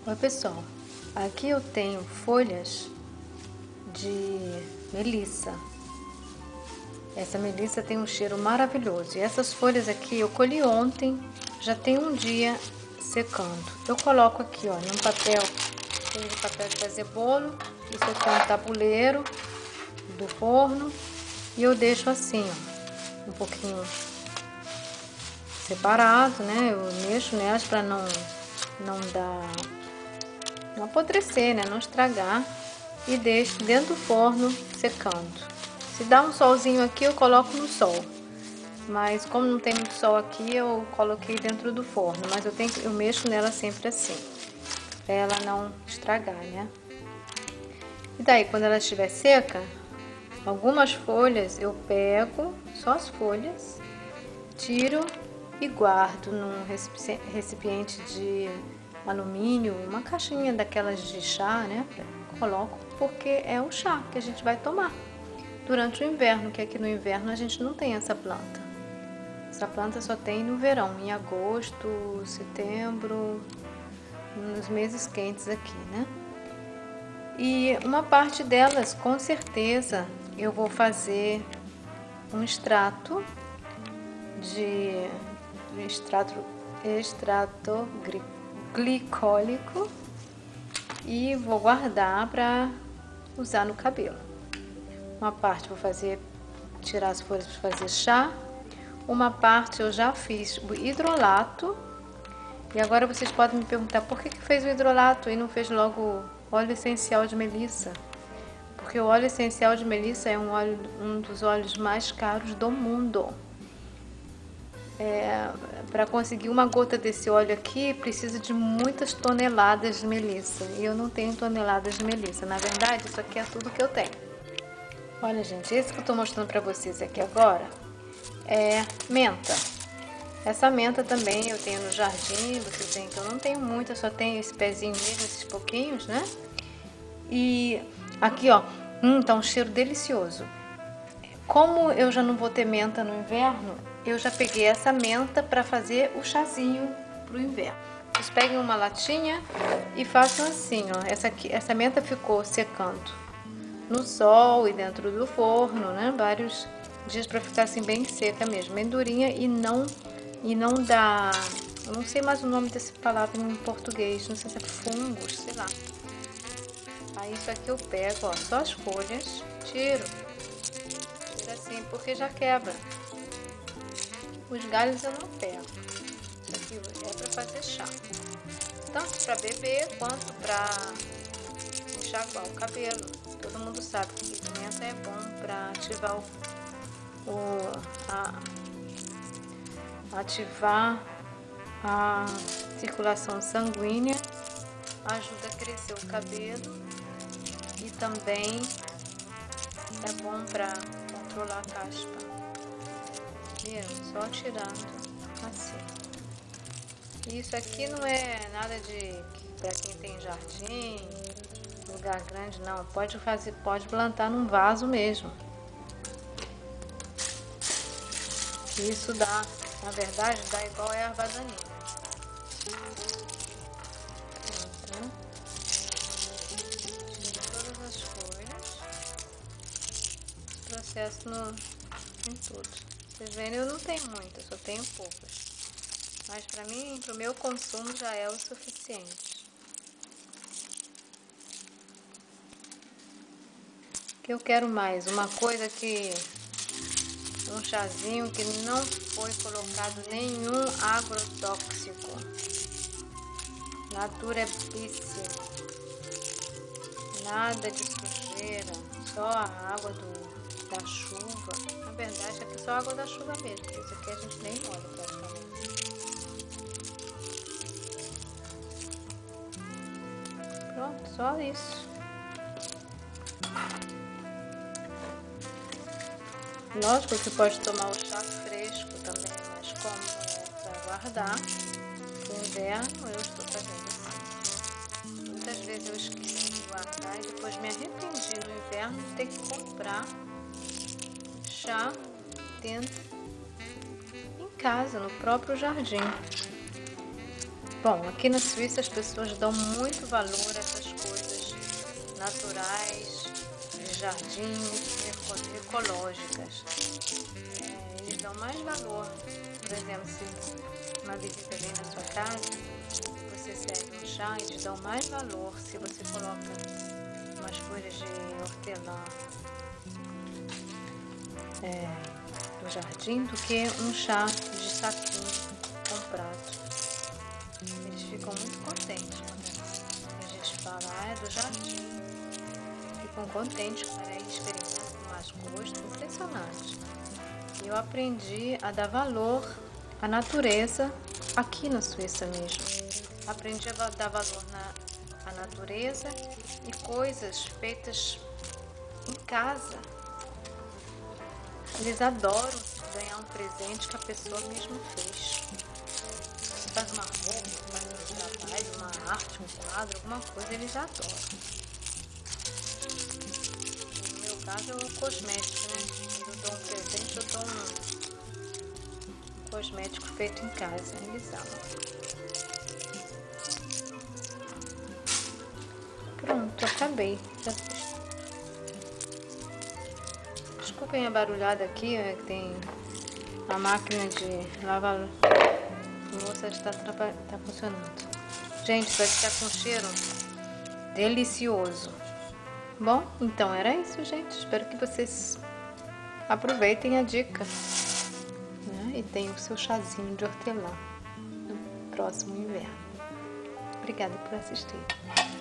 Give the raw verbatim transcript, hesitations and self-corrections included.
Oi pessoal, aqui eu tenho folhas de melissa. Essa melissa tem um cheiro maravilhoso e essas folhas aqui eu colhi ontem, já tem um dia secando. Eu coloco aqui, ó, num papel, tem papel de fazer bolo, isso aqui é um tabuleiro do forno e eu deixo assim, ó, um pouquinho separado, né? Eu mexo nelas para não não dar não apodrecer, né? Não estragar, e deixo dentro do forno secando. Se dá um solzinho aqui, eu coloco no sol, mas como não tem muito sol aqui, eu coloquei dentro do forno, mas eu tenho eu mexo nela sempre assim, para ela não estragar, né? E daí, quando ela estiver seca, algumas folhas eu pego, só as folhas, tiro e guardo num recipiente de alumínio, uma caixinha daquelas de chá, né? Coloco porque é o chá que a gente vai tomar durante o inverno, que aqui no inverno a gente não tem essa planta. Essa planta só tem no verão, em agosto, setembro, nos meses quentes aqui, né? E uma parte delas, com certeza, eu vou fazer um extrato de, de extrato, extrato glicólico e vou guardar para usar no cabelo. Uma parte vou fazer, tirar as folhas para fazer chá, uma parte eu já fiz o hidrolato, e agora vocês podem me perguntar por que que fez o hidrolato e não fez logo óleo essencial de melissa? Porque o óleo essencial de melissa é um, óleo, um dos óleos mais caros do mundo. É, para conseguir uma gota desse óleo aqui, precisa de muitas toneladas de melissa. E eu não tenho toneladas de melissa. Na verdade, isso aqui é tudo que eu tenho. Olha, gente, esse que eu tô mostrando para vocês aqui agora é menta. Essa menta também eu tenho no jardim. Vocês veem que eu não tenho muita, só tenho esse pezinho mesmo, esses pouquinhos, né? E aqui, ó, hum, tá um cheiro delicioso. Como eu já não vou ter menta no inverno, eu já peguei essa menta para fazer o chazinho para o inverno. Vocês peguem uma latinha e façam assim, ó. Essa, aqui, essa menta ficou secando no sol e dentro do forno, né? Vários dias para ficar assim bem seca mesmo, bem durinha e não, e não dá... Eu não sei mais o nome dessa palavra em português, não sei se é fungos, sei lá. Aí isso aqui eu pego, ó, só as folhas, tiro, tiro assim, porque já quebra. Os galhos eu não pego. Isso aqui é para fazer chá. Tanto para beber quanto para enxaguar o cabelo. Todo mundo sabe que pimenta é bom para ativar o, o a, ativar a circulação sanguínea, ajuda a crescer o cabelo e também é bom para controlar a caspa. Só tirando assim. Isso aqui não é nada de para quem tem jardim, lugar grande, não. Pode fazer, pode plantar num vaso mesmo. Isso dá, na verdade, dá igual erva daninha. Pronto. Tira todas as folhas. Esse processo no, em tudo. Vocês veem, eu não tenho muitas, só tenho poucas. Mas para mim, para o meu consumo, já é o suficiente. O que eu quero mais? Uma coisa que... Um chazinho que não foi colocado nenhum agrotóxico. Naturalíssimo. Nada de sujeira. Só a água do, da chuva. Na verdade, aqui é só água da chuva mesmo, porque isso aqui a gente nem molha praticamente. Pronto, só isso. Lógico que pode tomar o chá fresco também, mas como é para guardar, no inverno eu estou fazendo assim. Muitas vezes eu esqueci de guardar e depois me arrependi no inverno de ter que comprar chá dentro em casa, no próprio jardim. Bom, aqui na Suíça as pessoas dão muito valor a essas coisas naturais, de jardim, eco- ecológicas. É, eles dão mais valor. Por exemplo, se uma visita vem na sua casa, você serve um chá, eles dão mais valor se você coloca umas folhas de hortelã é, do jardim do que um chá de saquinho comprado. Eles ficam muito contentes quando a gente fala, ah, é do jardim. Ficam contentes, para experimentar com mais gosto, impressionante. E eu aprendi a dar valor à natureza aqui na Suíça mesmo. Aprendi a dar valor na à natureza e coisas feitas em casa. Eles adoram ganhar um presente que a pessoa mesmo fez. Você faz uma roupa, faz um trabalho, uma arte, um quadro, alguma coisa, eles adoram. No meu caso é o cosmético, né? Quando eu dou um presente, eu dou um, um cosmético feito em casa. Eles amam. Pronto, acabei. Já fiz. Desculpem a barulhada aqui, é que tem a máquina de lavar louça está tá funcionando. Gente, vai ficar com um cheiro delicioso. Bom, então era isso, gente. Espero que vocês aproveitem a dica, né? E tenham o seu chazinho de hortelã no próximo inverno. Obrigada por assistir.